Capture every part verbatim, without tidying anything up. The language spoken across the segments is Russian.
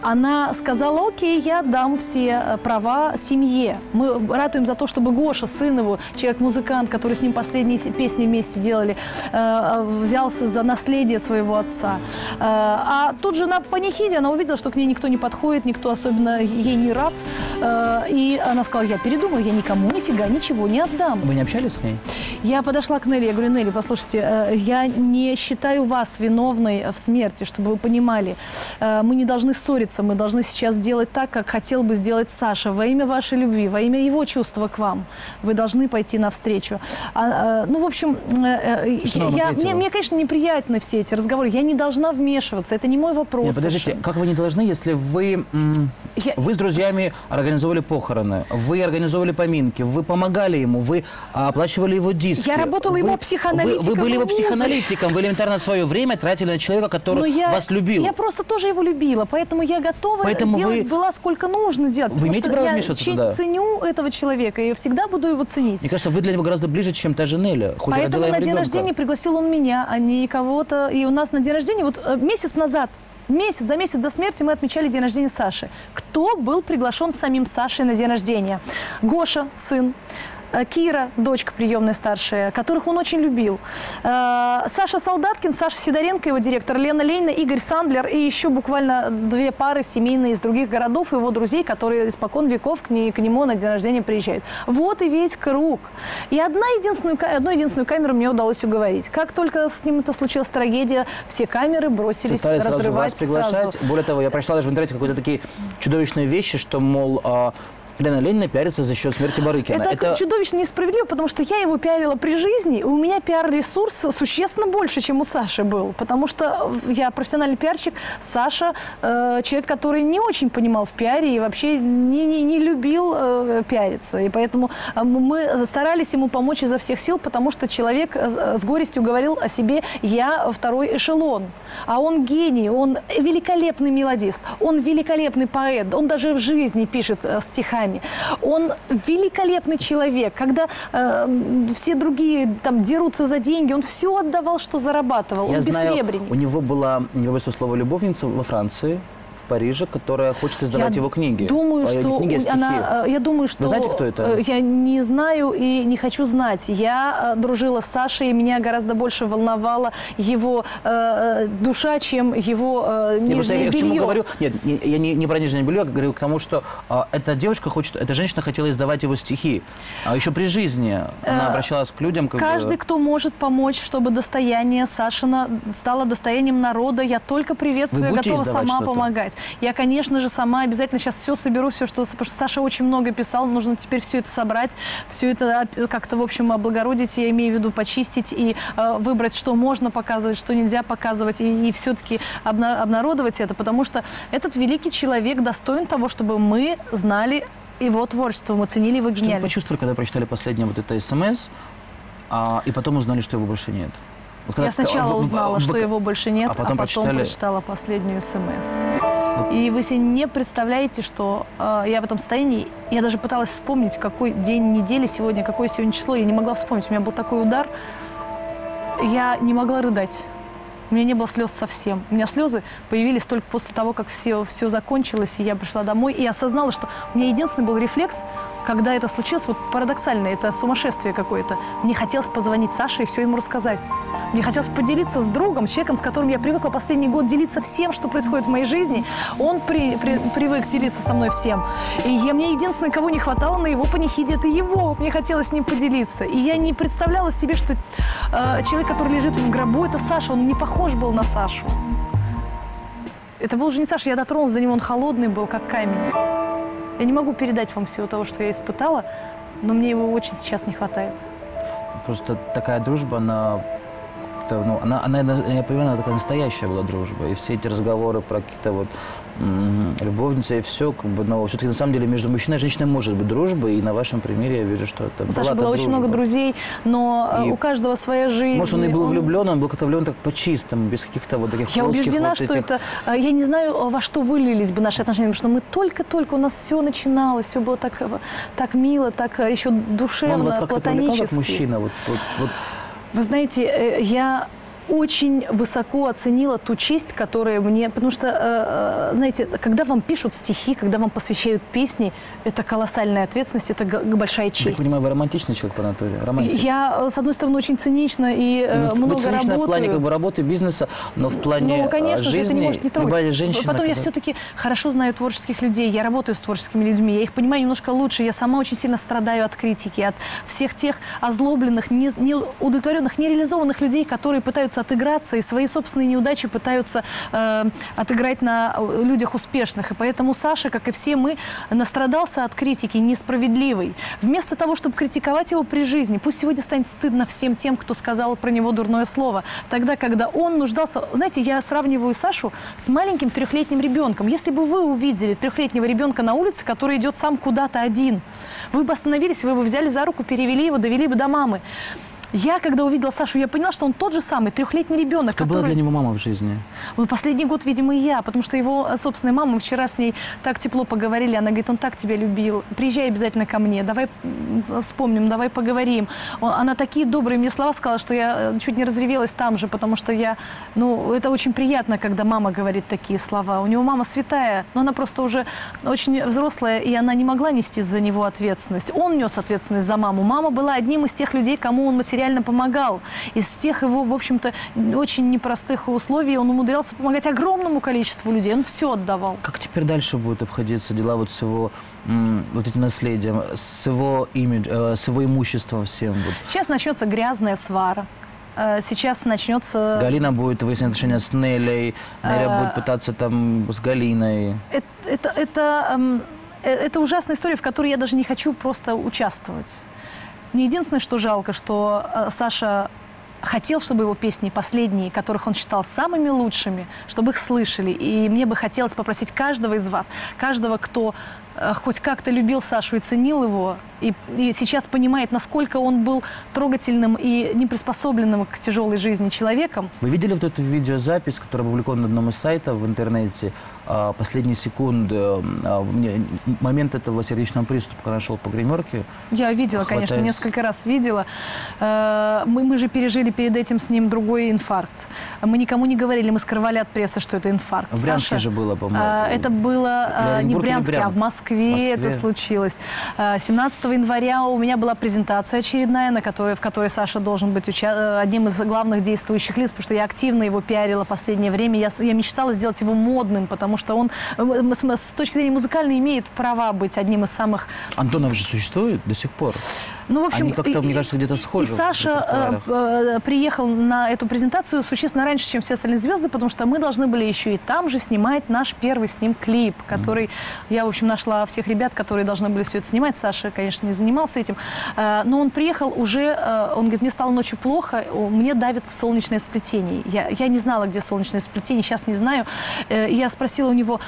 она сказала: окей, я дам все права семье. Мы ратуем за то, чтобы Гоша, сын его, человек-музыкант, который с ним последние песни вместе делали, взялся за наследие своего отца. А тут же на панихиде она увидела, что к ней никто не подходит, никто особенно ей не рад. И она сказала: я передумала, я никому нифига ничего не отдам. Вы не общались с ней? Я подошла к Нелли, я говорю: Нелли, послушайте, я не считаю вас виновной в смерти, чтобы вы понимали. Мы не должны ссориться, мы должны сейчас сделать так, как хотел бы сделать Саша. Во имя вашей любви, во имя его чувства к вам. Вы должны пойти навстречу. А, ну, в общем, я, мне, мне, конечно, неприятны все эти разговоры. Я не должна вмешиваться, это не мой вопрос. Нет, подождите, как вы не должны, если вы, я... вы с друзьями организовали похороны, вы организовали поминки, вы помогали ему, вы оплачивали его диски. Я работала вы, его психоаналитиком. Вы, вы были его психоаналитиком, вы элементарно свое время тратили на человека, который я, вас любил. Я просто тоже его любила, поэтому я готова поэтому делать вы... была сколько нужно делать. Вы имеете право вмешиваться туда? Я ценю этого человека и всегда буду его ценить. Мне кажется, вы для него гораздо ближе, чем та же Нелли. Хоть поэтому на день ребенка. рождения пригласил он меня, а не кого-то. И у нас на день рождения, вот месяц назад, месяц, за месяц до смерти мы отмечали день рождения Саши. Кто был приглашен самим Сашей на день рождения? Гоша, сын. Кира, дочка приемная старшая, которых он очень любил. Саша Солдаткин, Саша Сидоренко, его директор, Лена Ленина, Игорь Сандлер и еще буквально две пары семейные из других городов, его друзей, которые испокон веков к, не, к нему на день рождения приезжают. Вот и весь круг. И одна единственную, одну единственную камеру мне удалось уговорить. Как только с ним это случилась трагедия, все камеры бросились стали разрывать сразу вас приглашать. Сразу. Более того, я прочла даже в интернете какие-то такие чудовищные вещи, что, мол, Лена Ленина пиарится за счет смерти Барыкина. Это, это чудовищно несправедливо, потому что я его пиарила при жизни, и у меня пиар-ресурс существенно больше, чем у Саши был. Потому что я профессиональный пиарщик, Саша э, человек, который не очень понимал в пиаре и вообще не, не, не любил э, пиариться. И поэтому мы старались ему помочь изо всех сил, потому что человек с горестью говорил о себе: я второй эшелон. А он гений, он великолепный мелодист, он великолепный поэт, он даже в жизни пишет э, стихами. Он великолепный человек. Когда э, все другие там дерутся за деньги, он все отдавал, что зарабатывал. Я он знаю, бессребренник. У него была, не побоюсь слова, любовница во Франции, в Париже, которая хочет издавать я его книги. Думаю, а, что книги, она, я думаю, что... Вы знаете, кто это? Я не знаю и не хочу знать. Я дружила с Сашей, и меня гораздо больше волновала его э, душа, чем его э, нижнее я, белье. Я к чему говорю? Нет, я не, не про нижнее белье, я говорю к тому, что э, эта девушка хочет, эта женщина хотела издавать его стихи. А еще при жизни она э, обращалась к людям. Как каждый, бы... кто может помочь, чтобы достояние Сашина стало достоянием народа, я только приветствую, готова сама помогать. Я, конечно же, сама обязательно сейчас все соберу, все, что... Потому что Саша очень много писал, нужно теперь все это собрать, все это как-то, в общем, облагородить, я имею в виду почистить и э, выбрать, что можно показывать, что нельзя показывать, и, и все-таки обна обнародовать это, потому что этот великий человек достоин того, чтобы мы знали его творчество, мы ценили его гениальность. Что вы почувствовали, когда прочитали последнее вот это СМС, а, и потом узнали, что его больше нет? Вот когда, я сначала в, узнала, в, в, что его больше нет, а потом, а потом прочитали... прочитала последнюю СМС. И вы себе не представляете, что э, я в этом состоянии. Я даже пыталась вспомнить, какой день недели сегодня, какое сегодня число. Я не могла вспомнить. У меня был такой удар. Я не могла рыдать. У меня не было слез совсем. У меня слезы появились только после того, как все, все закончилось, и я пришла домой. И осознала, что у меня единственный был рефлекс, когда это случилось, вот парадоксально, это сумасшествие какое-то. Мне хотелось позвонить Саше и все ему рассказать. Мне хотелось поделиться с другом, с человеком, с которым я привыкла последний год делиться всем, что происходит в моей жизни. Он при, при, привык делиться со мной всем. И я, мне единственное, кого не хватало на его панихиде, это его. Мне хотелось с ним поделиться. И я не представляла себе, что э, человек, который лежит в гробу, это Саша. Он не похож был на Сашу. Это был уже не Саша, я дотронулась до него, он холодный был, как камень. Я не могу передать вам всего того, что я испытала, но мне его очень сейчас не хватает. Просто такая дружба, она, ну, она, она, я понимаю, она такая настоящая была дружба. И все эти разговоры про какие-то вот любовницы и все, как бы, но все-таки на самом деле между мужчиной и женщиной может быть дружба, и на вашем примере я вижу, что это у Саши было очень много друзей, но и у каждого своя жизнь. Может, он и был он... влюблен, он был как-то влюблен так по-чистому, без каких-то вот таких. Я убеждена, вот что этих... это, я не знаю, во что вылились бы наши отношения, потому что мы только-только, у нас все начиналось, все было так, так мило, так еще душевно, он вас как-то привлекал как платонически. мужчина? Вот, вот, вот. Вы знаете, я очень высоко оценила ту честь, которая мне... Потому что, знаете, когда вам пишут стихи, когда вам посвящают песни, это колоссальная ответственность, это большая честь. Я так понимаю, вы романтичный человек по натуре? Романтик. Я, с одной стороны, очень цинична и ну, много цинична работаю. в плане как бы, работы, бизнеса, но в плане ну, конечно жизни, же, это не может не любая женщина... Потом когда... я все-таки хорошо знаю творческих людей, я работаю с творческими людьми, я их понимаю немножко лучше, я сама очень сильно страдаю от критики, от всех тех озлобленных, неудовлетворенных, нереализованных людей, которые пытаются отыграться и свои собственные неудачи пытаются э, отыграть на людях успешных. И поэтому Саша, как и все мы, настрадался от критики несправедливой. Вместо того, чтобы критиковать его при жизни, пусть сегодня станет стыдно всем тем, кто сказал про него дурное слово. Тогда, когда он нуждался... Знаете, я сравниваю Сашу с маленьким трехлетним ребенком. Если бы вы увидели трехлетнего ребенка на улице, который идет сам куда-то один, вы бы остановились, вы бы взяли за руку, перевели его, довели бы до мамы. Я, когда увидела Сашу, я поняла, что он тот же самый, трехлетний ребенок. Кто который... была для него мама в жизни? Ну, последний год, видимо, и я, потому что его собственная мама, мы вчера с ней так тепло поговорили, она говорит, он так тебя любил, приезжай обязательно ко мне, давай вспомним, давай поговорим. Он, она такие добрые мне слова сказала, что я чуть не разревелась там же, потому что я, ну, это очень приятно, когда мама говорит такие слова. У него мама святая, но она просто уже очень взрослая, и она не могла нести за него ответственность. Он нес ответственность за маму. Мама была одним из тех людей, кому он материально реально помогал. Из тех его, в общем-то, очень непростых условий он умудрялся помогать огромному количеству людей. Он все отдавал. Как теперь дальше будут обходиться дела вот с его вот этим наследием, с его имидж, с его имуществом всем? Вот? Сейчас начнется грязная свара. Сейчас начнется... Галина будет выяснять отношения с Нелей, Неля а... будет пытаться там с Галиной. Это, это, это, это ужасная история, в которой я даже не хочу просто участвовать. Мне единственное, что жалко, что Саша хотел, чтобы его песни последние, которых он считал самыми лучшими, чтобы их слышали. И мне бы хотелось попросить каждого из вас, каждого, кто хоть как-то любил Сашу и ценил его, и, и сейчас понимает, насколько он был трогательным и неприспособленным к тяжелой жизни человеком. Вы видели вот эту видеозапись, которая опубликована на одном из сайтов в интернете, последние секунды, момент этого сердечного приступа, когда он шел по гримерке? Я видела, хватаясь... конечно, несколько раз видела. Мы, мы же пережили перед этим с ним другой инфаркт. Мы никому не говорили, мы скрывали от прессы, что это инфаркт. В Брянске Саша, же было, по-моему. Это было не в Брянске, а в Москве. В Москве это случилось. семнадцатого января у меня была презентация очередная, на которой, в которой Саша должен быть уча... одним из главных действующих лиц, потому что я активно его пиарила в последнее время. Я, я мечтала сделать его модным, потому что он с, с точки зрения музыкальной имеет права быть одним из самых... Антонов же существует до сих пор. Ну, в общем, они как-то, мне кажется, где-то схожи. И Саша э, приехал на эту презентацию существенно раньше, чем все остальные звезды, потому что мы должны были еще и там же снимать наш первый с ним клип, который mm-hmm. я, в общем, нашла всех ребят, которые должны были все это снимать. Саша, конечно, не занимался этим. Э, но он приехал уже, э, он говорит, мне стало ночью плохо, мне давит солнечное сплетение. Я, я не знала, где солнечное сплетение, сейчас не знаю. Э, я спросила у него,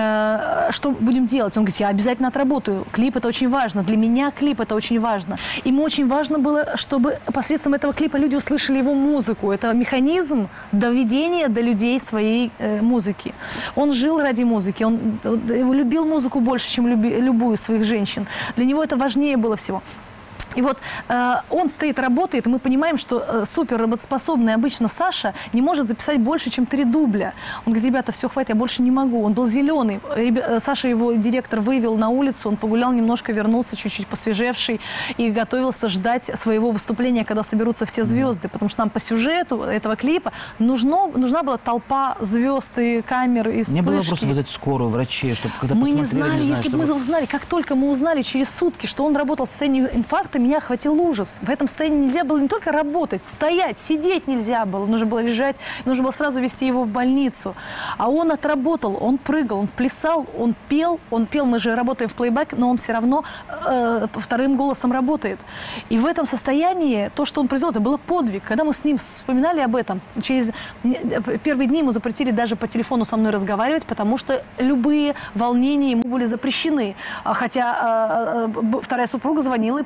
э, что будем делать. Он говорит, я обязательно отработаю. Клип – это очень важно. Для меня клип – это очень важно. Ему очень важно было, чтобы посредством этого клипа люди услышали его музыку. Это механизм доведения до людей своей э, музыки. Он жил ради музыки, он, он любил музыку больше, чем люби, любую из своих женщин. Для него это важнее было всего. И вот э, он стоит, работает, и мы понимаем, что э, супер работоспособный обычно Саша не может записать больше, чем три дубля. Он говорит, ребята, все, хватит, я больше не могу. Он был зеленый. Ребя... Саша, его директор, вывел на улицу, он погулял немножко, вернулся чуть-чуть посвежевший и готовился ждать своего выступления, когда соберутся все звезды. Потому что нам по сюжету этого клипа нужно, нужна была толпа звезд и камер, и вспышки. Не было просто вызвать скорую, врачей, чтобы когда мы посмотрели, не знали, не знаю, если чтобы... бы мы узнали, как только мы узнали через сутки, что он работал в состоянии инфаркта, меня охватил ужас. В этом состоянии нельзя было не только работать, стоять, сидеть нельзя было. Нужно было лежать, нужно было сразу везти его в больницу. А он отработал, он прыгал, он плясал, он пел. Он пел, мы же работаем в плейбэк, но он все равно э, вторым голосом работает. И в этом состоянии то, что он произвел, это было подвиг. Когда мы с ним вспоминали об этом, через первые дни ему запретили даже по телефону со мной разговаривать, потому что любые волнения ему были запрещены. Хотя э, э, вторая супруга звонила и просила денег.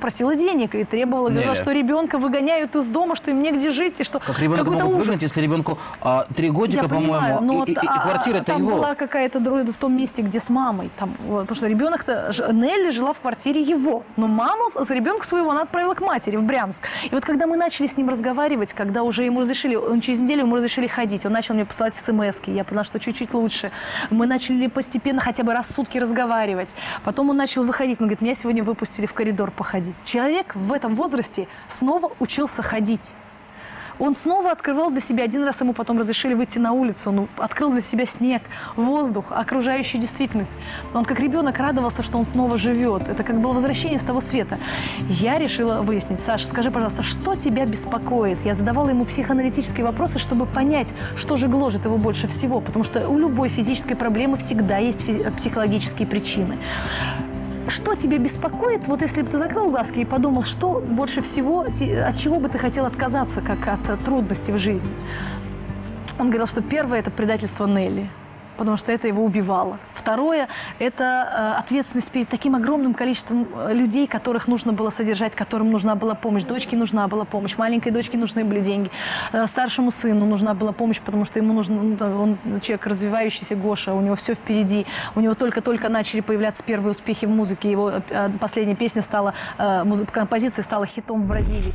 денег и требовала, говорила, что ребенка выгоняют из дома, что им негде жить, и что как ребенка могут ужас. выгнать, если ребенку а, три годика, по-моему, но и, и, и квартира-то там его. была какая-то в том месте, где с мамой, там, потому что ребенок-то, Нелли жила в квартире его, но маму, ребенка своего она отправила к матери в Брянск. И вот когда мы начали с ним разговаривать, когда уже ему разрешили, он через неделю ему разрешили ходить, он начал мне посылать смс-ки, я поняла, что чуть-чуть лучше. Мы начали постепенно хотя бы раз в сутки разговаривать. Потом он начал выходить, он говорит, меня сегодня выпустили в коридор походить. Человек в этом возрасте снова учился ходить. Он снова открывал для себя, один раз ему потом разрешили выйти на улицу, он открыл для себя снег, воздух, окружающую действительность. Он как ребенок радовался, что он снова живет. Это как было возвращение с того света. Я решила выяснить, Саша, скажи, пожалуйста, что тебя беспокоит? Я задавала ему психоаналитические вопросы, чтобы понять, что же гложет его больше всего, потому что у любой физической проблемы всегда есть психологические причины. Что тебя беспокоит, вот если бы ты закрыл глазки и подумал, что больше всего, от чего бы ты хотел отказаться, как от трудностей в жизни? Он говорил, что первое – это предательство Нелли, потому что это его убивало. Второе – это ответственность перед таким огромным количеством людей, которых нужно было содержать, которым нужна была помощь. Дочке нужна была помощь, маленькой дочке нужны были деньги, старшему сыну нужна была помощь, потому что ему нужен, он человек развивающийся, Гоша, у него все впереди. У него только-только начали появляться первые успехи в музыке. Его последняя песня стала, композиция стала хитом в Бразилии.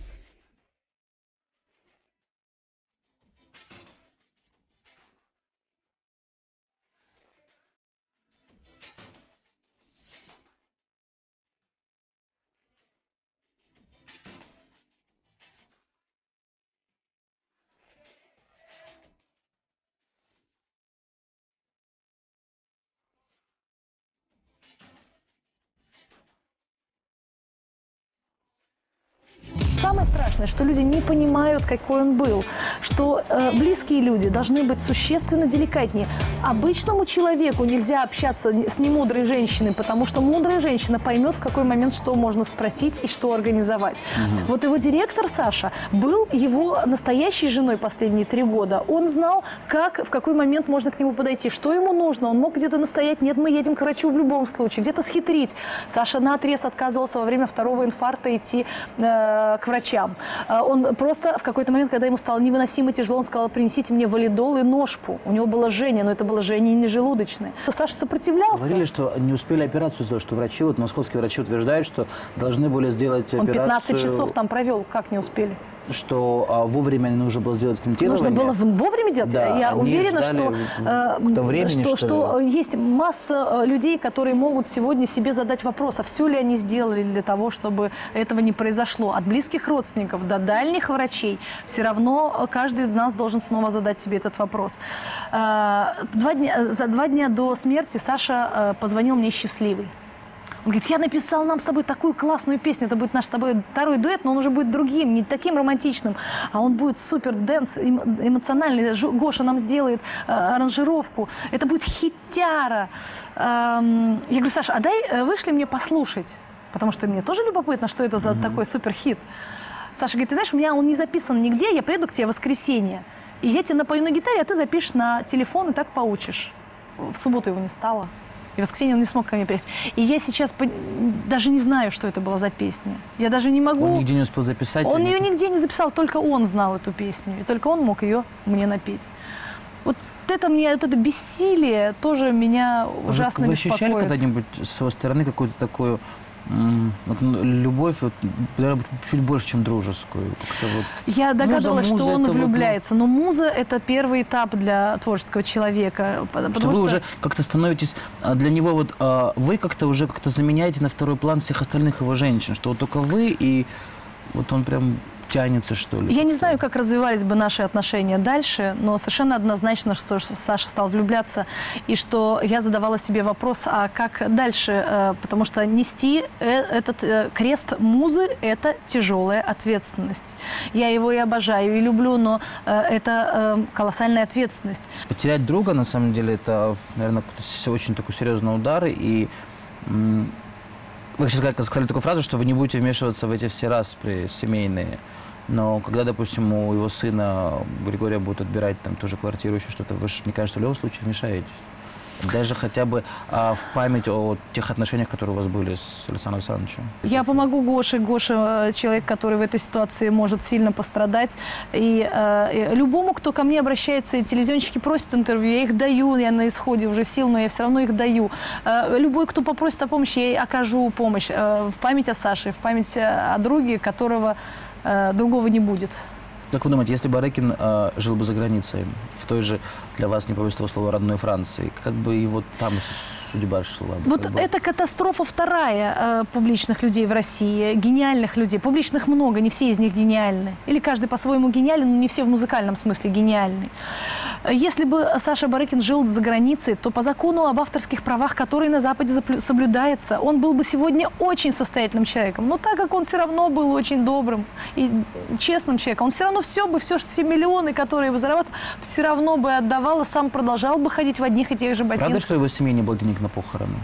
Самое страшное, что люди не понимают, какой он был, что э, близкие люди должны быть существенно деликатнее. Обычному человеку нельзя общаться с немудрой женщиной, потому что мудрая женщина поймет, в какой момент что можно спросить и что организовать. Угу. Вот его директор Саша был его настоящей женой последние три года. Он знал, как, в какой момент можно к нему подойти, что ему нужно. Он мог где-то настоять, нет, мы едем к врачу в любом случае, где-то схитрить. Саша наотрез отказывался во время второго инфаркта идти э, к врачам. Он просто в какой-то момент, когда ему стало невыносимо тяжело, он сказал, принесите мне валидол и ножпу. У него было жжение, но это было жжение не желудочное. Саша сопротивлялся. Говорили, что не успели операцию сделать, что врачи, вот московские врачи утверждают, что должны были сделать он операцию... Он пятнадцать часов там провел, как не успели? Что а, вовремя нужно было сделать стентирование. Нужно было вовремя делать. Да, я уверена, что, э, времени, что, что, что есть масса людей, которые могут сегодня себе задать вопрос, а все ли они сделали для того, чтобы этого не произошло. От близких родственников до дальних врачей все равно каждый из нас должен снова задать себе этот вопрос. Э, два дня, за два дня до смерти Саша э, позвонил мне счастливый. Он говорит, я написал нам с тобой такую классную песню, это будет наш с тобой второй дуэт, но он уже будет другим, не таким романтичным, а он будет супер дэнс, эмоциональный. Гоша нам сделает э, аранжировку, это будет хитяра. Эм, я говорю, Саша, а дай вышли мне послушать, потому что мне тоже любопытно, что это за mm-hmm. такой супер хит. Саша говорит, ты знаешь, у меня он не записан нигде, я приеду к тебе в воскресенье, и я тебе напою на гитаре, а ты запишешь на телефон и так поучишь. В субботу его не стало. И в воскресенье он не смог ко мне приехать. И я сейчас по... даже не знаю, что это была за песня. Я даже не могу... Он нигде не успел записать? Он ее нигде не записал, только он знал эту песню. И только он мог ее мне напеть. Вот это мне, это бессилие тоже меня ужасно вы беспокоит. Вы ощущали когда-нибудь с своей стороны какую-то такую... Вот, любовь вот, чуть больше, чем дружескую. Вот. Я догадывалась, муза, муза, что он влюбляется, вот... но муза – это первый этап для творческого человека. Что вы что... уже как-то становитесь для него, вот вы как-то уже как-то заменяете на второй план всех остальных его женщин, что вот только вы, и вот он прям тянется, что ли. Я не знаю, как развивались бы наши отношения дальше, но совершенно однозначно, что Саша стал влюбляться, и что я задавала себе вопрос, а как дальше, потому что нести этот крест музы – это тяжелая ответственность. Я его и обожаю, и люблю, но это колоссальная ответственность. Потерять друга, на самом деле, это, наверное, очень такой серьезный удар, и... Вы сейчас сказали такую фразу, что вы не будете вмешиваться в эти все распри семейные. Но когда, допустим, у его сына Григория будут отбирать там тоже квартиру, еще что-то, вы же, мне кажется, в любом случае вмешаетесь. Даже хотя бы а, в память о тех отношениях, которые у вас были с Александром Александровичем? Я помогу Гоше. Гоша – человек, который в этой ситуации может сильно пострадать. И э, любому, кто ко мне обращается, и телевизионщики просят интервью, я их даю, я на исходе уже сил, но я все равно их даю. Э, любой, кто попросит о помощи, я ей окажу помощь. Э, в память о Саше, в память о друге, которого э, другого не будет. Как вы думаете, если бы Барыкин э, жил бы за границей, в той же, для вас не побоюсь этого слова, родной Франции, как бы его там судьба шла бы? Вот бы? это катастрофа вторая э, публичных людей в России, гениальных людей. Публичных много, не все из них гениальны. Или каждый по-своему гениален, но не все в музыкальном смысле гениальны. Если бы Саша Барыкин жил за границей, то по закону об авторских правах, который на Западе соблюдается, он был бы сегодня очень состоятельным человеком. Но так как он все равно был очень добрым и честным человеком, он все равно все бы, все, все миллионы, которые бы зарабатывал, все равно бы отдавал, и сам продолжал бы ходить в одних и тех же ботинках. Правда, что его семье не было денег на похороны?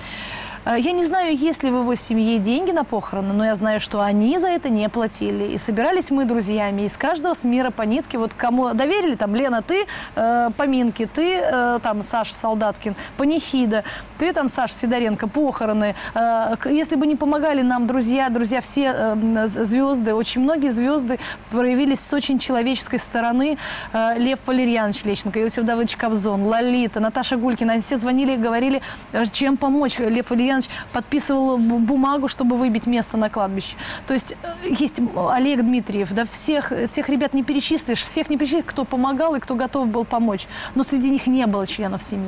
Я не знаю, есть ли в его семье деньги на похороны, но я знаю, что они за это не платили. И собирались мы друзьями из каждого с мира по нитке. Вот кому доверили, там, Лена, ты э, поминки, ты, э, там, Саша Солдаткин, панихида, ты, там, Саша Сидоренко, похороны. Э, если бы не помогали нам друзья, друзья, все э, звезды, очень многие звезды проявились с очень человеческой стороны. Э, Лев Валерьянович Лещенко, Иосиф Давыдович Кобзон, Лолита, Наташа Гулькина. Они все звонили и говорили, чем помочь. Лев Валерьянович подписывал бумагу, чтобы выбить место на кладбище. То есть есть Олег Дмитриев, да, всех, всех ребят не перечислишь, всех не перечислишь, кто помогал и кто готов был помочь. Но среди них не было членов семьи.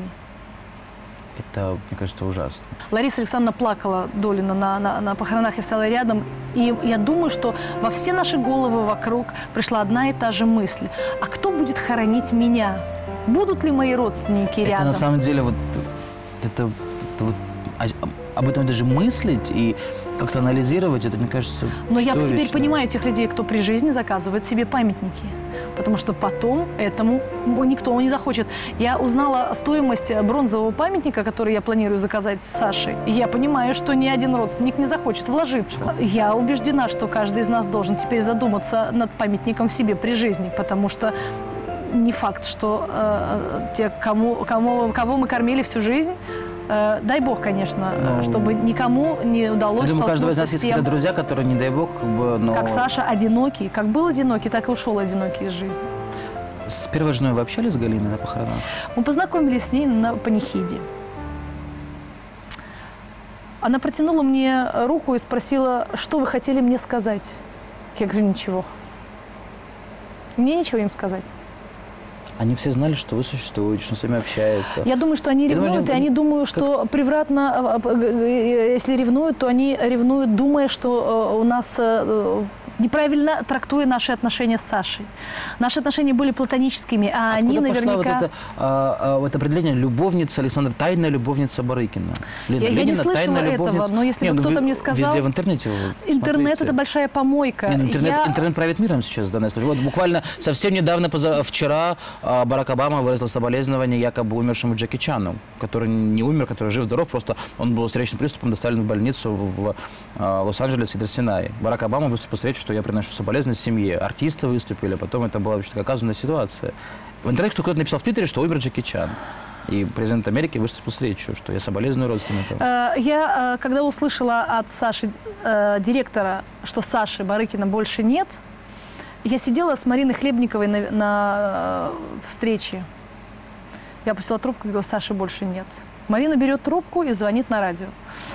Это, мне кажется, ужасно. Лариса Александровна плакала Долина на, на, на похоронах, я стала рядом. И я думаю, что во все наши головы вокруг пришла одна и та же мысль. А кто будет хоронить меня? Будут ли мои родственники это рядом? На самом деле, вот, это, это вот, об этом даже мыслить и как-то анализировать, это, мне кажется, Но я вечно. теперь понимаю тех людей, кто при жизни заказывает себе памятники. Потому что потом этому никто не захочет. Я узнала стоимость бронзового памятника, который я планирую заказать Саше. И я понимаю, что ни один родственник не захочет вложиться. Я убеждена, что каждый из нас должен теперь задуматься над памятником себе при жизни. Потому что не факт, что э, те, кому, кому, кого мы кормили всю жизнь, э, дай бог, конечно, ну, чтобы никому не удалось. Я думаю, у каждого из нас с есть тем, какие-то друзья, которые, не дай бог, как бы, но... Как Саша, одинокий. Как был одинокий, так и ушел одинокий из жизни. С первой женой вы общались с Галиной на похоронах? Мы познакомились с ней на панихиде. Она протянула мне руку и спросила, что вы хотели мне сказать. Я говорю, ничего. Мне ничего им сказать. Они все знали, что вы существуете, что с вами общаются. Я думаю, что они ревнуют, думаю, и они думают, как... что превратно, если ревнуют, то они ревнуют, думая, что у нас неправильно трактуя наши отношения с Сашей. Наши отношения были платоническими, а, а они наверняка... вот это, а, а, вот определение любовница Александра, тайная любовница Барыкина. Лена, я, я Ленина, не слышала этого, любовница... но если бы кто-то мне сказал... Везде в интернете вы Интернет смотрите. – это большая помойка. Нет, интернет, я... интернет правит миром сейчас в данной случае. Вот буквально совсем недавно, поза... вчера, Барак Обама выразил соболезнования якобы умершему Джеки Чану, который не умер, который жив-здоров, просто он был с речным приступом доставлен в больницу в, в, в Лос-Анджелес и Сидр-Синай. Барак Обама выступил с речью, что я приношу соболезнования семье. Артисты выступили, потом это была очень такая оказанная ситуация. В интернете кто-то написал в Твиттере, что умер Джеки Чан. И президент Америки выступил с речью, что я соболезную родственникам. Я, когда услышала от Саши, директора, что Саши Барыкина больше нет, я сидела с Мариной Хлебниковой на, на встрече. Я опустила трубку и говорила, Саши больше нет. Марина берет трубку и звонит на радио.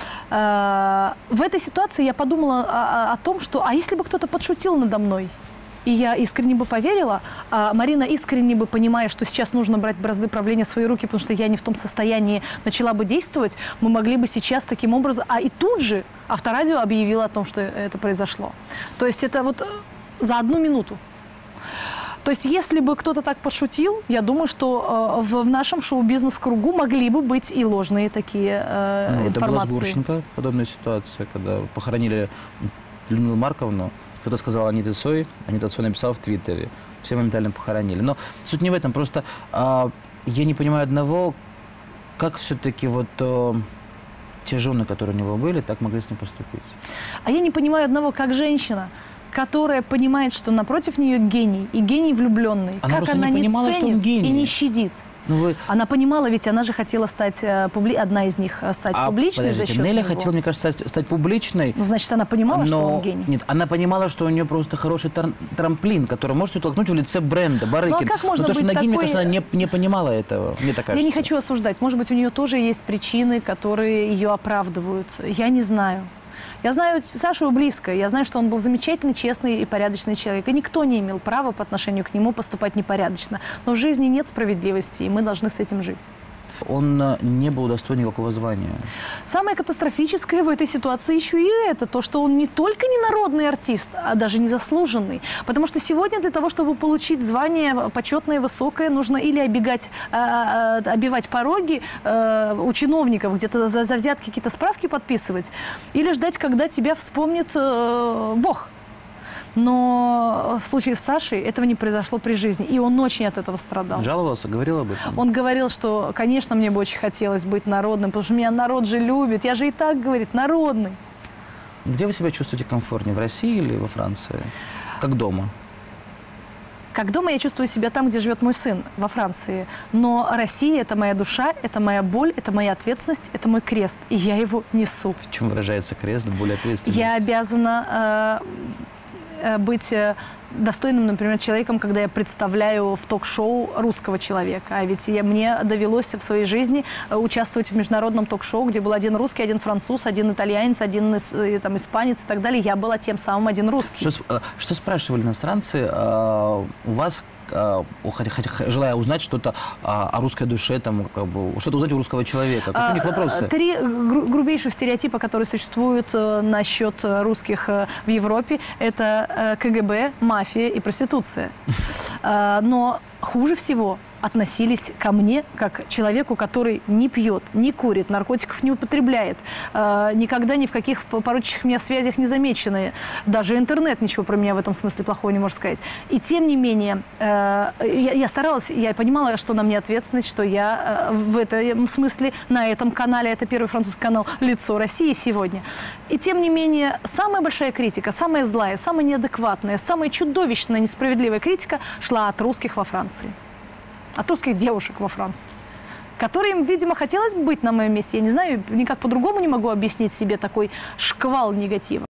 В этой ситуации я подумала о, о том, что а если бы кто-то подшутил надо мной, и я искренне бы поверила, а Марина искренне бы, понимая, что сейчас нужно брать бразды правления в свои руки, потому что я не в том состоянии, начала бы действовать, мы могли бы сейчас таким образом... А и тут же Авторадио объявило о том, что это произошло. То есть это вот за одну минуту. То есть, если бы кто-то так пошутил, я думаю, что э, в, в нашем шоу-бизнес-кругу могли бы быть и ложные такие э, ну, информации. Это была с Гурченко подобная ситуация, когда похоронили Людмилу Марковну. Кто-то сказал Анита Цой, Анита Цой написал в Твиттере. Все моментально похоронили. Но суть не в этом. Просто э, я не понимаю одного, как все-таки вот... Э, те жены, которые у него были, так могли с ним поступить. А я не понимаю одного, как женщина, которая понимает, что напротив нее гений, и гений влюбленный. Она как она не, не понимала, ценит что он гений. И не щадит. Ну, вы... Она понимала, ведь она же хотела стать, публи... одна из них, стать а, публичной подождите, за счет Неля него. хотела, мне кажется, стать, стать публичной. Ну, значит, она понимала, но... что он гений? Нет, она понимала, что у нее просто хороший тр... трамплин, который может ее толкнуть в лице бренда, Барыкин. Ну, а как можно но то, что быть Нагим, такой... мне кажется, она не, не понимала этого, мне так кажется. Я не хочу осуждать. Может быть, у нее тоже есть причины, которые ее оправдывают. Я не знаю. Я знаю Сашу близко, я знаю, что он был замечательный, честный и порядочный человек. И никто не имел права по отношению к нему поступать непорядочно. Но в жизни нет справедливости, и мы должны с этим жить. Он не был удостоен никакого звания. Самое катастрофическое в этой ситуации еще и это, то, что он не только не народный артист, а даже не заслуженный. Потому что сегодня для того, чтобы получить звание почетное, высокое, нужно или оббегать, э, оббивать пороги э, у чиновников, где-то за, за взятки какие-то справки подписывать, или ждать, когда тебя вспомнит э, Бог. Но в случае с Сашей этого не произошло при жизни, и он очень от этого страдал. Жаловался, говорил об этом? Он говорил, что, конечно, мне бы очень хотелось быть народным, потому что меня народ же любит. Я же и так, говорит, народный. Где вы себя чувствуете комфортнее, в России или во Франции? Как дома? Как дома я чувствую себя там, где живет мой сын, во Франции. Но Россия – это моя душа, это моя боль, это моя ответственность, это мой крест, и я его несу. В чем выражается крест, боль, ответственность? Я обязана... Э быть достойным, например, человеком, когда я представляю в ток-шоу русского человека. А ведь я, мне довелось в своей жизни участвовать в международном ток-шоу, где был один русский, один француз, один итальянец, один там, испанец и так далее. Я была тем самым один русский. Что, что спрашивали иностранцы у вас, желая узнать что-то о русской душе, там, как бы, что-то узнать у русского человека? Какие у них вопросы? Три гру грубейших стереотипа, которые существуют насчет русских в Европе. Это КГБ, мафия и проституция. Но хуже всего относились ко мне как человеку, который не пьет, не курит, наркотиков не употребляет, э, никогда ни в каких порочащих меня связях не замечены. Даже интернет ничего про меня в этом смысле плохого не может сказать. И тем не менее, э, я, я старалась, я понимала, что на мне ответственность, что я э, в этом смысле на этом канале, это первый французский канал, лицо России сегодня. И тем не менее, самая большая критика, самая злая, самая неадекватная, самая чудовищная, несправедливая критика шла от русских во Франции. От русских девушек во Франции, которым, видимо, хотелось бы быть на моем месте. Я не знаю, никак по-другому не могу объяснить себе такой шквал негатива.